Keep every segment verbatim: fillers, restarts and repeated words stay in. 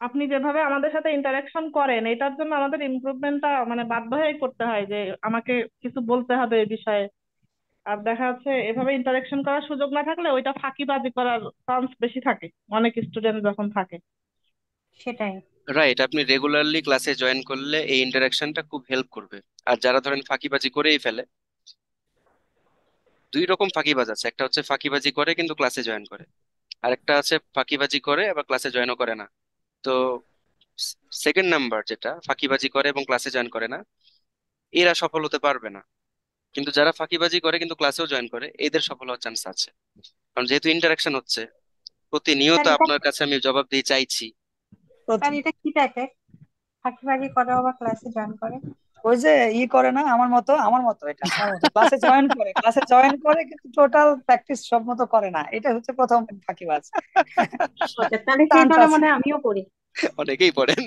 আপনি যেভাবে আমাদের সাথে ইন্টারাকশন করেন এটার জন্য আমাদের ইমপ্রুভমেন্টটা মানে বাধ্য হয়েই করতে হয় যে আমাকে কিছু বলতে হবে এই বিষয়ে। আর দেখা যাচ্ছে এভাবে ইন্টারাকশন করার সুযোগ না থাকলে ওইটা ফাঁকিবাজি করার চান্স বেশি থাকে অনেক স্টুডেন্ট যখন থাকে। সেটাই। রাইট, আপনি রেগুলারলি ক্লাসে জয়েন করলে এই ইন্টারাকশনটা খুব হেল্প করবে। আর যারা ধরেন ফাঁকিবাজি করেই ফেলে, দুই রকম ফাঁকিবাজ আছে, একটা হচ্ছে ফাঁকিবাজি করে কিন্তু ক্লাসে জয়েন করে, আর একটা আছে ফাঁকিবাজি করে আবার ক্লাসে জয়েনও করে না। তো সেকেন্ড নাম্বার, যেটা ফাঁকিবাজি করে এবং ক্লাসে জয়েন করে না, এরা সফল হতে পারবে না। কিন্তু যারা ফাঁকিবাজি করে কিন্তু ক্লাসেও জয়েন করে, এদের সফল হওয়ার চান্স আছে। কারণ যেহেতু ইন্টারাকশন হচ্ছে প্রতিনিয়ত, স্যার এটা আপনার কাছে আমি জবাব দিয়ে চাইছি। স্যার এটা কি টাইপের ফাঁকিবাজি করে আবার ক্লাসে জয়েন করে? ওই যে ই করে না, আমার মতো আমার মতো এটা আমার মতো ক্লাসে জয়েন করে ক্লাসে জয়েন করে কিন্তু টোটাল প্র্যাকটিস সব মতো করে না, এটা হচ্ছে প্রথম ফাঁকিবাজ। আচ্ছা, তাহলে সেই চান্স ধরনের আছে। মনে হয় আমিও করি। অনেকেই পড়েন,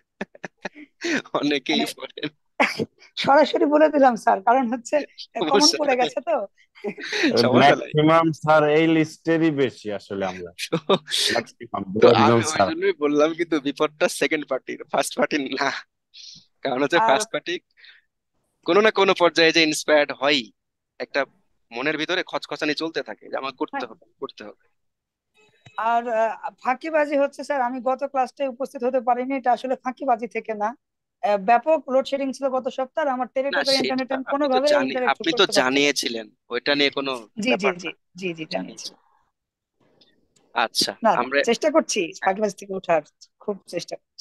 অনেকেই মানে পড়েন। সরাসরি বলে দিলাম স্যার, কারণ হচ্ছে কমন সমস্যা পড়ে নাই, গেছে তো। সমস্যা নাই। ম্যাক্সিমাম স্যার এই লিস্টেরই বেশি আসলে আমরা, ম্যাক্সিমাম দু তো একজন আমি ওই স্যার। জন্যই বললাম, কিন্তু বিপদটা সেকেন্ড পার্টির, ফার্স্ট পার্টির না। কারণ হচ্ছে আর ফার্স্ট পার্টি কোনো না কোনো পর্যায়ে যে ইন্সপায়ার্ড হয়, একটা মনের ভিতরে খচখচানি চলতে থাকে যে আমার করতে হবে করতে হবে। আর আহ, ফাঁকিবাজি হচ্ছে স্যার, আমি গত ক্লাসটায় উপস্থিত হতে পারিনি, এটা আসলে ফাঁকিবাজি থেকে না। আহ, ব্যাপক লোডশেডিং ছিল গত সপ্তাহে, আর আমার না টেলিটকের ইন্টারনেট সেটা আমি আপনি তো কোনোভাবে জানি ইন্টারেক্ট আপনি তো করতে পারছিলাম না। জানিয়েছিলেন, ওইটা নিয়ে কোনো জি জি ব্যাপার জি। না। জি জি জানিয়েছি। জানিয়েছি। আচ্ছা। না না, আমরা চেষ্টা করছি ফাঁকিবাজি থেকে ওঠার, খুব চেষ্টা করছি।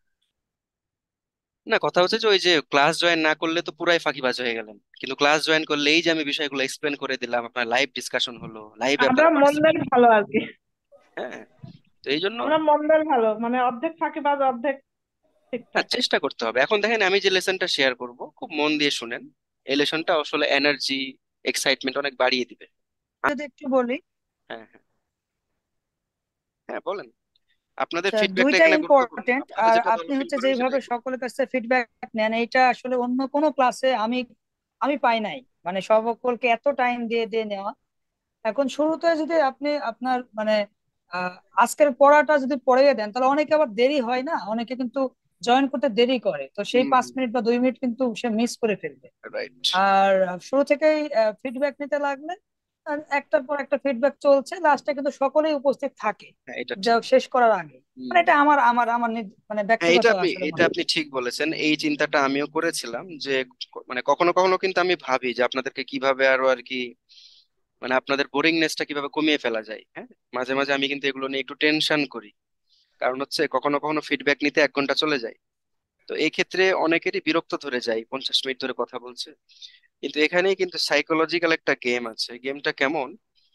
না, কথা হচ্ছে যে ওই যে ক্লাস জয়েন না করলে তো পুরাই ফাঁকিবাজ হয়ে গেলেন, কিন্তু ক্লাস জয়েন করলে এই যে আমি বিষয়গুলো এক্সপ্লেন করে দিলাম, আপনার লাইভ ডিসকাশন হলো, লাইভে আমরা আপনারা মন্দের পার্টিসিপেট। ভালো আর কি। হ্যাঁ, তো এই জন্য আমরা মন্দের ভালো মানে অর্ধেক ফাঁকিবাজ অর্ধেক না, ঠিকঠাক। চেষ্টা করতে হবে। এখন দেখেন, আমি যে লেসনটা শেয়ার করব খুব মন দিয়ে শুনেন। এই লেসনটা আসলে এনার্জি, এক্সাইটমেন্ট অনেক বাড়িয়ে দিবে। আ- যদি একটু বলি, হ্যাঁ হ্যাঁ, হ্যাঁ বলেন। আপনাদের স্যার ফিডব্যাকটা দুইটা এখানে গুরুত্বপূর্ণ, ইম্পর্টেন্ট। আপনাদের আর যেটা ভালো আপনি ফিল হচ্ছে করেন যেভাবে সেটাই করুন। সকলের কাছে ফিডব্যাক নেন, এটা আসলে অন্য কোনো ক্লাসে আমি আমি পাই নাই। মানে সকলকে এত টাইম দিয়ে দিয়ে নেওয়া। এখন শুরুতে যদি আপনি আপনার মানে আহ, আজকের পড়াটা যদি পড়িয়ে দেন, তাহলে অনেকে আবার দেরি হয় না, অনেকে কিন্তু জয়েন করতে দেরি করে, তো সেই হুম পাঁচ হুম, মিনিট বা দুই মিনিট কিন্তু সে মিস করে ফেলবে। রাইট। আর শুরু থেকেই ফিডব্যাক নিতে লাগলে, আর একটার পর একটা ফিডব্যাক চলছে, লাস্টে কিন্তু সকলেই উপস্থিত থাকে হ্যাঁ এটা যা ঠিক। শেষ করার আগে। হুম। মানে এটা আমার আমার আমার নিজ- মানে হ্যাঁ, ব্যক্তিগত এটা আপনি আসলে এটা মনে আপনি হয়। ঠিক বলেছেন, এই চিন্তাটা আমিও করেছিলাম যে ক- মানে কখনো কখনো কিন্তু আমি ভাবি যে আপনাদেরকে কিভাবে আরো আর কি, মানে আপনাদের বোরিংনেসটা কিভাবে কমিয়ে ফেলা যায়। হ্যাঁ, মাঝে মাঝে আমি কিন্তু এগুলো নিয়ে একটু টেনশন করি। কারণ হচ্ছে কখনো কখনো ফিডব্যাক নিতে এক ঘন্টা চলে যায়। তো এই ক্ষেত্রে অনেকেরই বিরক্ত ধরে যায়, পঞ্চাশ মিনিট ধরে কথা বলছে। কিন্তু এখানেই কিন্তু সাইকোলজিক্যাল একটা গেম আছে। গেমটা কেমন,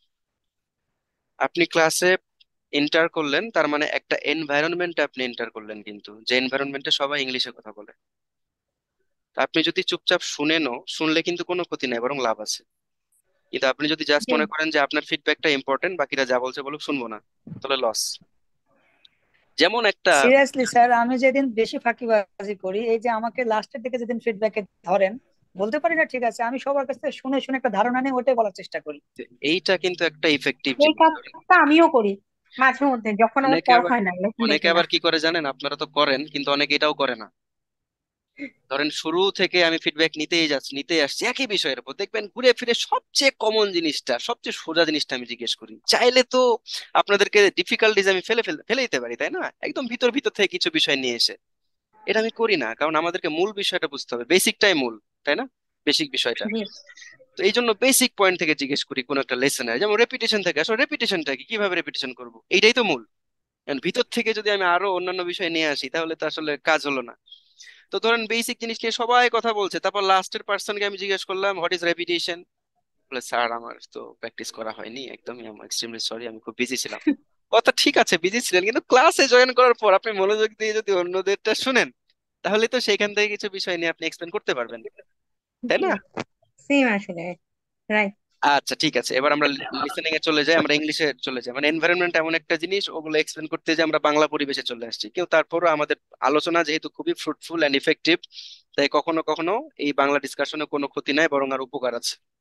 আপনি ক্লাসে এন্টার করলেন, তার মানে একটা এনভায়রনমেন্টে আপনি এন্টার করলেন, কিন্তু যে এনভায়রনমেন্টে সবাই ইংলিশে কথা বলে। তা আপনি যদি চুপচাপ শুনেনও, শুনলে কিন্তু কোনো ক্ষতি নাই, বরং লাভ আছে। কিন্তু আপনি যদি জাস্ট জি। মনে করেন যে আপনার ফিডব্যাকটা ইম্পর্টেন্ট, বাকিরা যা বলছে বলুক, শুনবো না, তাহলে লস। যেমন একটা সিরিয়াসলি স্যার, আমি যেদিন বেশি ফাঁকিবাজি করি, এই যে আমাকে লাস্টের দিকে যেদিন ফিডব্যাকে ধরেন, বলতে পারি না ঠিক আছে, আমি সবার কাছ থেকে শুনে শুনে একটা ধারণা নিয়ে ওটাই বলার চেষ্টা করি। এইটা কিন্তু একটা ইফেক্টিভ এই জিনিস। ধরেন কাজটা আমিও করি মাঝে মধ্যে যখন আমার অনেকে পড়া আবার হয় না, লেসন অনেকে দেখি না। আবার কি করে জানেন, আপনারা তো করেন কিন্তু অনেকে এটাও করে না। ধরেন শুরু থেকে আমি ফিডব্যাক নিতেই যাচ্ছি, নিতেই আসছি একই বিষয়ের উপর, দেখবেন ঘুরে ফিরে সবচেয়ে কমন জিনিসটা, সবচেয়ে সোজা জিনিসটা আমি জিজ্ঞেস করি। চাইলে তো আপনাদেরকে ডিফিকাল্টিজ আমি ফেলে ফেলে ফেলে দিতে পারি, তাই না, একদম ভিতর ভিতর থেকে কিছু বিষয় নিয়ে এসে। এটা আমি করি না, কারণ আমাদেরকে মূল বিষয়টা বুঝতে হবে, বেসিকটাই মূল, তাই না, বেসিক বিষয়টা। জি। তো এই জন্য বেসিক পয়েন্ট থেকে জিজ্ঞেস করি কোন একটা লেসনের, যেমন রেপিটেশন থেকে, আসলে রেপিটেশনটা কি, কিভাবে রেপিটেশন করব, এইটাই তো মূল। And ভিতর থেকে যদি আমি আরো অন্যান্য বিষয় নিয়ে আসি, তাহলে তো আসলে কাজ হলো না। তো ধরেন বেসিক জিনিস নিয়ে সবাই কথা বলছে, তারপর লাস্টের পার্সনকে আমি জিজ্ঞেস করলাম হোয়াট ইজ রেপিটেশন, বলে স্যার আমার তো প্র্যাকটিস করা হয়নি, একদমই আমি এক্সট্রিমলি সরি, আমি খুব বিজি ছিলাম। কথা ঠিক আছে, বিজি ছিলেন, কিন্তু ক্লাসে জয়েন করার পর আপনি মনোযোগ দিয়ে যদি অন্যদেরটা শুনেন, তাহলে তো সেখান থেকে কিছু বিষয় নিয়ে আপনি এক্সপ্লেন করতে পারবেন, তাই জি, না? সেম আসলে। রাইট। আচ্ছা ঠিক আছে, এবার আমরা লিসেনিং এ চলে যাই, আমরা ইংলিশে চলে যাই। মানে এনভায়রনমেন্ট এমন একটা জিনিস, ওগুলো এক্সপ্লেন করতে যে আমরা বাংলা পরিবেশে চলে আসছি, কেউ তারপরও আমাদের আলোচনা যেহেতু খুবই ফ্রুটফুল এন্ড ইফেক্টিভ, তাই কখনো কখনো এই বাংলা ডিসকাশনে কোনো ক্ষতি নাই, বরং আর উপকার আছে।